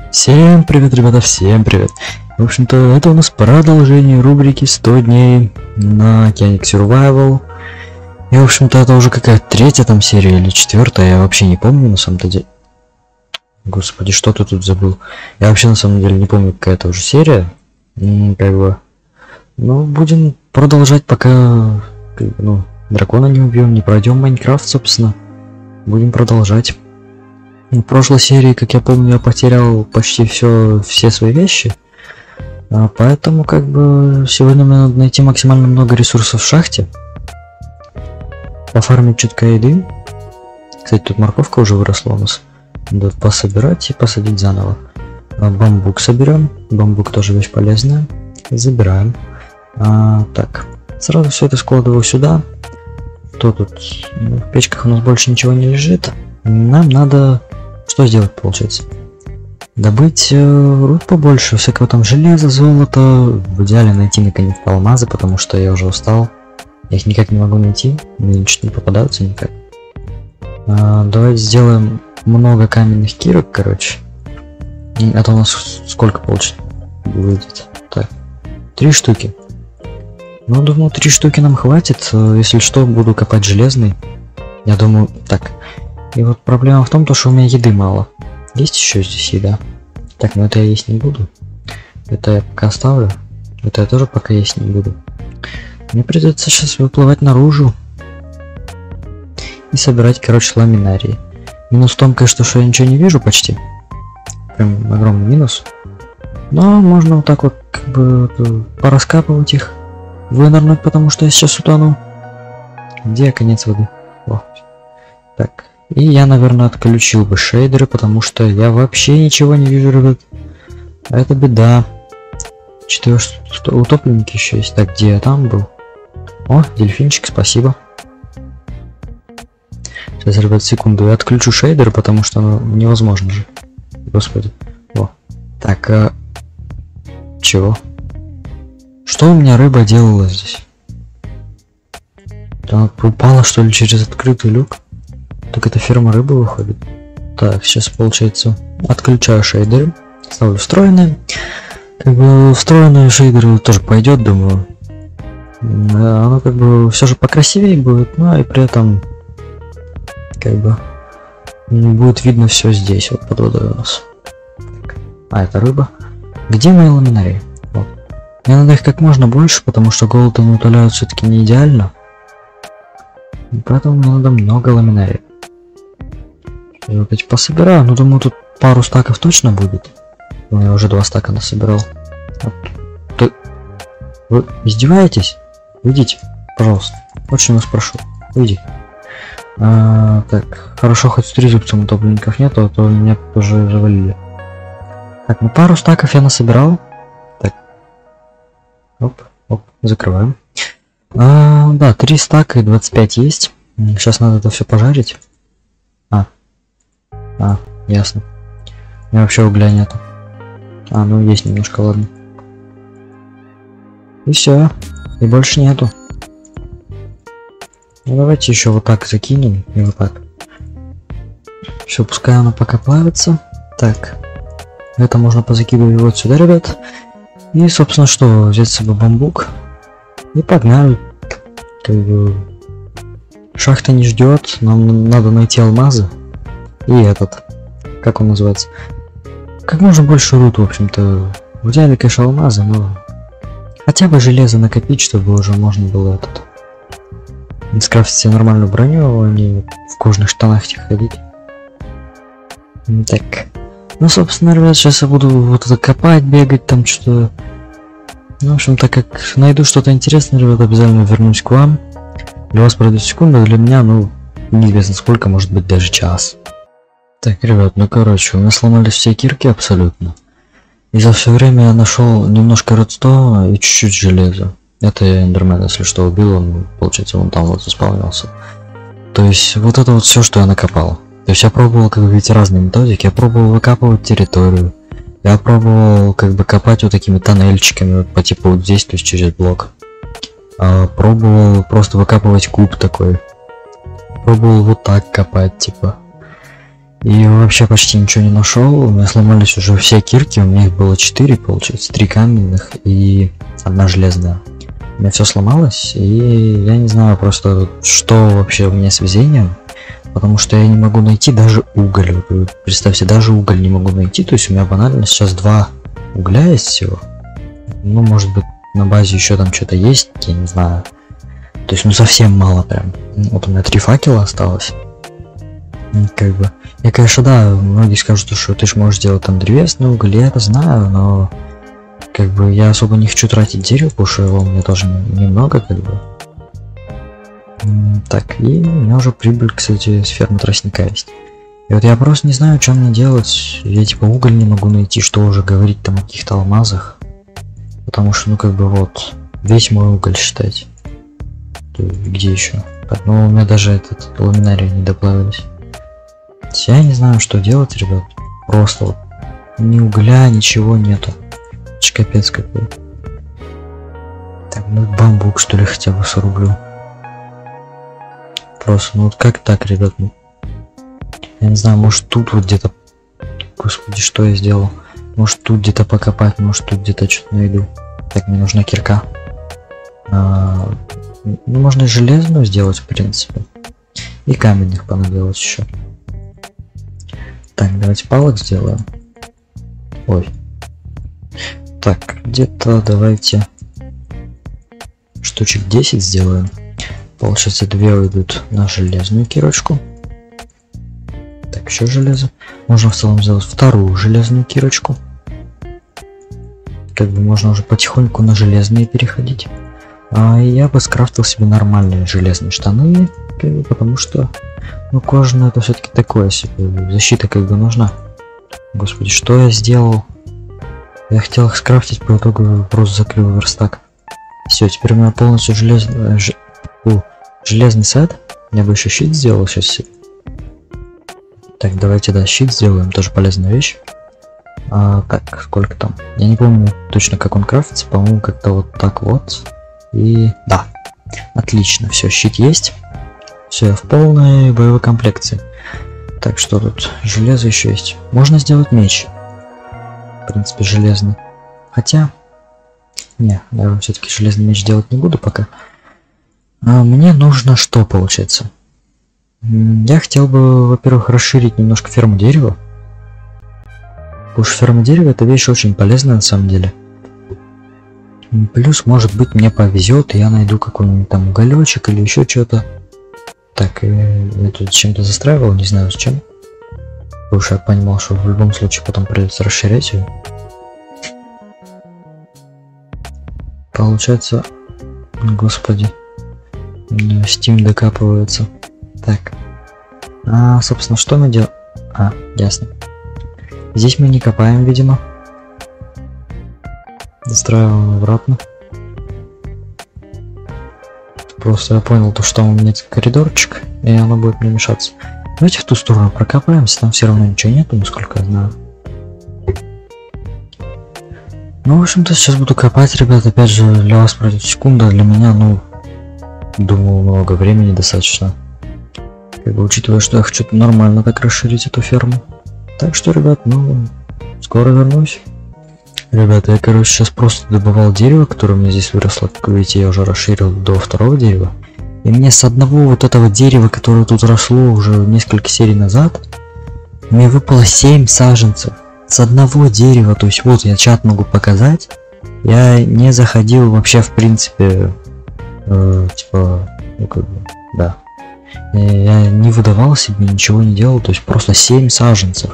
Всем привет, ребята, всем привет. В общем-то, это у нас продолжение рубрики 100 дней на Океаник Survival. И, в общем-то, это уже какая-то третья там серия или четвертая, я вообще не помню на самом-то деле. Господи, что ты тут забыл? Я вообще на самом деле не помню, какая это уже серия. Как бы... Ну, будем продолжать, пока, дракона не убьем, не пройдем Майнкрафт, собственно. Будем продолжать. В прошлой серии, как я помню, я потерял почти все свои вещи. Поэтому, как бы, сегодня мне надо найти максимально много ресурсов в шахте. Пофармить чутка еды. Кстати, тут морковка уже выросла у нас. Надо пособирать и посадить заново. Бамбук соберем. Бамбук тоже вещь полезная. Забираем. Так, сразу все это складываю сюда. Что тут? В печках у нас больше ничего не лежит. Нам надо... Что сделать, получается? Добыть руд побольше, всякого там железа, золота. В идеале найти наконец-то алмазы, потому что я уже устал. Я их никак не могу найти. Мне ничего не попадаются никак. Давайте сделаем много каменных кирок, короче. А то у нас сколько получится выйдет? Так, 3 штуки. Ну, думаю, 3 штуки нам хватит. Если что, буду копать железный. Я думаю, так. И вот проблема в том, что у меня еды мало. Есть еще здесь еда? Так, ну это я есть не буду. Это я пока оставлю. Это я тоже пока есть не буду. Мне придется сейчас выплывать наружу. И собирать, короче, ламинарии. Минус в том, конечно, что я ничего не вижу почти. Прям огромный минус. Но можно вот так вот, как бы, пораскапывать их. Вынырнуть, потому что я сейчас утону. Где конец воды? О. Так. И я, наверное, отключил бы шейдеры, потому что я вообще ничего не вижу, ребят. А это беда. Что утопленники еще есть. Так, где я там был? О, дельфинчик, спасибо. Сейчас, ребят, секунду, я отключу шейдеры, потому что невозможно же. Господи. О. Так, чего? Что у меня рыба делала здесь? Она упала, что ли, через открытый люк? Так это ферма рыбы выходит. Так, сейчас получается отключаю шейдеры, ставлю встроенные. Как бы встроенные шейдеры тоже пойдет, думаю. Оно как бы все же покрасивее будет, но и при этом как бы будет видно все здесь, вот под водой у нас. Так. Это рыба. Где мои ламинарии? Вот. Мне надо их как можно больше, потому что голод они утоляют все-таки не идеально. И поэтому мне надо много ламинарий. Я вот эти пособираю, но думаю, тут пару стаков точно будет. Я уже 2 стака насобирал. Вот. Вы издеваетесь? Уйдите, пожалуйста. Очень вас прошу. Уйди. Так, хорошо, хоть с трезубцем утопленников нету, а то меня тоже завалили. Так, ну пару стаков я насобирал. Так. Оп, оп, закрываем. Да, 3 стака и 25 есть. Сейчас надо это все пожарить. Ясно. У меня вообще угля нету. Ну есть немножко, ладно. И все. И больше нету. Ну давайте еще вот так закинем. И вот так. Все, пускай оно пока плавится. Так. Это можно позакидывать вот сюда, ребят. И, собственно, что? Взять с собой бамбук. И погнали. Как бы... Шахта не ждет. Нам надо найти алмазы. И этот. Как он называется? Как можно больше руд, в общем-то. В идеале, конечно, алмазы, но... Хотя бы железо накопить, чтобы уже можно было этот... скрафтить себе нормальную броню, а не в кожаных штанах ходить. Так. Ну, собственно, ребят, сейчас я буду вот это копать, бегать, там что-то... Ну, в общем, так как найду что-то интересное, ребят, обязательно вернусь к вам. Для вас пройдет секунда, для меня, ну, неизвестно сколько, может быть, даже час. Так, ребят, ну короче, у меня сломались все кирки абсолютно. И за все время я нашел немножко редстоуна и чуть-чуть железа. Это я эндермен, если что, убил, он, получается, вон там вот заспавнился. То есть, вот это вот все, что я накопал. То есть я пробовал, как бы, видите, разные методики. Я пробовал выкапывать территорию. Я пробовал, как бы, копать вот такими тоннельчиками, вот, по типу вот здесь, то есть через блок. Пробовал просто выкапывать куб такой. Пробовал вот так копать, типа. И вообще почти ничего не нашел. У меня сломались уже все кирки. У меня их было 4, получается. 3 каменных и 1 железная. У меня все сломалось. И я не знаю просто, что вообще у меня с везением. Потому что я не могу найти даже уголь. Вы представьте, даже уголь не могу найти. То есть у меня банально сейчас 2 угля есть всего. Ну, может быть, на базе еще там что-то есть, я не знаю. То есть, ну, совсем мало прям. Вот у меня 3 факела осталось. Как бы. Я, конечно, да, многие скажут, что ты ж можешь сделать там древесный уголь, я это знаю, но как бы я особо не хочу тратить дерево, потому что его у меня тоже немного, как бы. Так, и у меня уже прибыль, кстати, с фермы тростника есть. И вот я просто не знаю, что мне делать. Я типа уголь не могу найти, что уже говорить там о каких-то алмазах. Потому что, ну как бы вот, весь мой уголь считать. Где еще? Так, ну у меня даже этот ламинарий не доплавились. Я не знаю, что делать, ребят. Просто вот ни угля, ничего нету. Капец какой. Так, ну бамбук что ли хотя бы срублю. Просто, ну вот как так, ребят? Ну, я не знаю, может тут вот где-то... Господи, что я сделал? Может тут где-то покопать, может тут где-то что-то найду. Так, мне нужна кирка. Ну, можно и железную сделать, в принципе. И каменных понаделать еще. Так, давайте палок сделаем. Ой. Так, где-то давайте штучек 10 сделаем. Получается 2 уйдут на железную кирочку. Так, еще железо. Можно в целом сделать 2-ю железную кирочку. Как бы можно уже потихоньку на железные переходить. А я бы скрафтил себе нормальные железные штаны, как бы, потому что, ну, кожаное это все-таки такое себе. Защита как бы нужна. Господи, что я сделал? Я хотел их скрафтить, по итогу просто закрыл верстак. Все, теперь у меня полностью железный сет. Я бы еще щит сделал сейчас. Так, давайте, да, щит сделаем, тоже полезная вещь. Так, сколько там? Я не помню точно, как он крафтится, по-моему, как-то вот так вот. И да, отлично, все, щит есть. Все, в полной боевой комплекции. Так, что тут? Железо еще есть. Можно сделать меч. В принципе, железный. Хотя... Не, наверное, все-таки железный меч делать не буду пока. Мне нужно что, получается? Я хотел бы, во-первых, расширить немножко ферму дерева. Потому что ферма дерева это вещь очень полезная на самом деле. Плюс, может быть, мне повезет, и я найду какой-нибудь там уголечек или еще что-то. Так, я тут чем-то застраивал, не знаю зачем. Потому что я понимал, что в любом случае потом придется расширять ее. Получается, господи, Steam докапывается. Так, собственно, что мы делаем? Ясно. Здесь мы не копаем, видимо. Застраиваем обратно. Просто я понял, то, что там у меня коридорчик, и оно будет мне мешаться. Давайте в ту сторону прокопаемся, там все равно ничего нету, насколько я знаю. Ну, в общем-то, сейчас буду копать, ребят. Опять же, для вас пройдет секунда, для меня, ну, думаю, много времени достаточно. Как бы, учитывая, что я хочу нормально так расширить эту ферму. Так что, ребят, ну, скоро вернусь. Ребята, я, короче, сейчас просто добывал дерево, которое у меня здесь выросло. Как видите, я уже расширил до 2-го дерева. И мне с одного вот этого дерева, которое тут росло уже несколько серий назад, мне выпало 7 саженцев. С одного дерева, то есть вот я чат могу показать. Я не заходил вообще, в принципе, типа, ну как бы, да. Я не выдавал себе, ничего не делал, то есть просто 7 саженцев.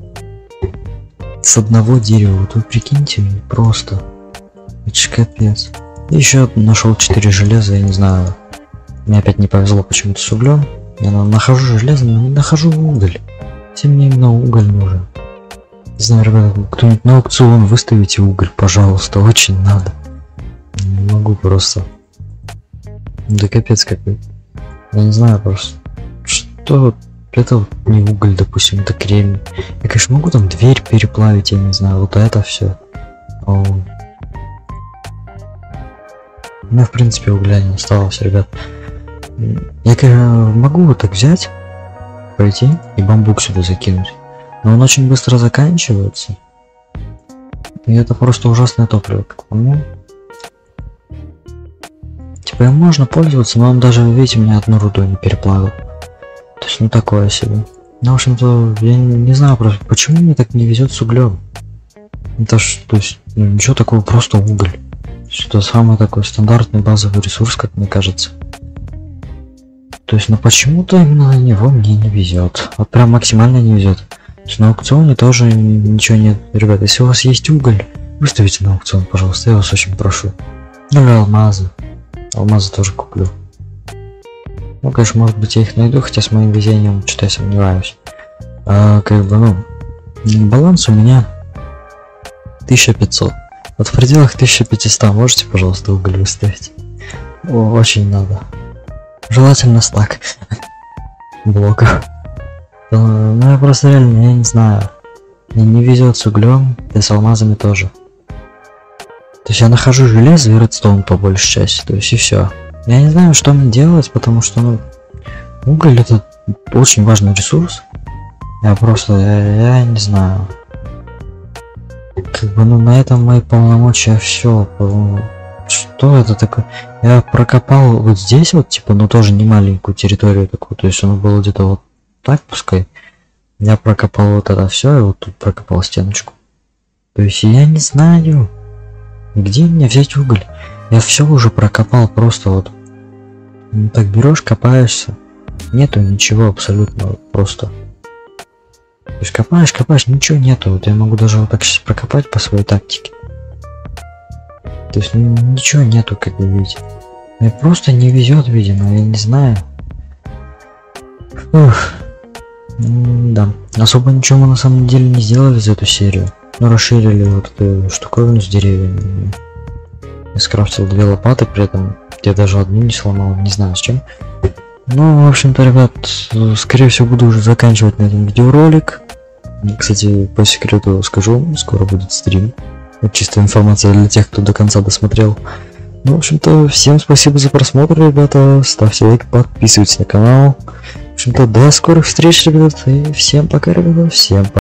С одного дерева, вот вы прикиньте, просто. Это ж капец. Еще нашел 4 железа, я не знаю. Мне опять не повезло почему-то с углем. Я нахожу железо, но не нахожу уголь. Всем мне именно уголь нужен. Не знаю, ребята, кто-нибудь на аукцион выставите уголь, пожалуйста, очень надо. Не могу просто. Да капец какой. Я не знаю просто. Что это вот не уголь, допустим, это кремний. Я, конечно, могу там дверь переплавить, я не знаю, вот это все. У меня, в принципе, угля не осталось, ребят. Я, конечно, могу вот так взять пойти и бамбук сюда закинуть. Но он очень быстро заканчивается. И это просто ужасное топливо, как по мне. Типа им можно пользоваться, но он даже, видите, мне одну руду не переплавил. То есть, ну такое себе. Ну, в общем-то, я не знаю просто, почему мне так не везет с углем. Это ж, то есть, ну, ничего такого, просто уголь. Это самый такой стандартный базовый ресурс, как мне кажется. То есть, ну почему-то именно на него мне не везет. Вот прям максимально не везет. На аукционе тоже ничего нет. Ребята, если у вас есть уголь, выставите на аукцион, пожалуйста, я вас очень прошу. Ну или алмазы. Алмазы тоже куплю. Ну, конечно, может быть, я их найду, хотя с моим везением что-то я сомневаюсь. Как бы, ну, баланс у меня 1500. Вот в пределах 1500 можете, пожалуйста, уголь выставить? О, очень надо. Желательно стак блоков. Ну я просто реально, я не знаю. Мне не везет с углем, и с алмазами тоже. То есть я нахожу железо и редстоун по большей части, то есть и все. Я не знаю, что мне делать, потому что, ну, уголь это очень важный ресурс. Я просто, я не знаю. Как бы, ну, на этом мои полномочия все. Что это такое? Я прокопал вот здесь вот, типа, ну тоже не маленькую территорию такую, то есть оно было где-то вот так, пускай. Я прокопал вот это все, и вот тут прокопал стеночку. То есть я не знаю, где мне взять уголь. Я все уже прокопал, просто вот. Ну, так берешь, копаешься. Нету ничего абсолютно, вот просто. То есть копаешь, ничего нету. Вот я могу даже вот так сейчас прокопать по своей тактике. То есть ну, ничего нету, как вы видите. Мне просто не везет, видимо, я не знаю. Ух. Да, особо ничего мы на самом деле не сделали за эту серию. Ну, расширили вот эту штуковину с деревьями. Я скрафтил 2 лопаты, при этом я даже одну не сломал, не знаю с чем. Ну, в общем-то, ребят, скорее всего буду уже заканчивать на этом видеоролик. Кстати, по секрету скажу, скоро будет стрим. Это чистая информация для тех, кто до конца досмотрел. Ну, в общем-то, всем спасибо за просмотр, ребята. Ставьте лайк, подписывайтесь на канал. В общем-то, до скорых встреч, ребят. И всем пока, ребята. Всем пока.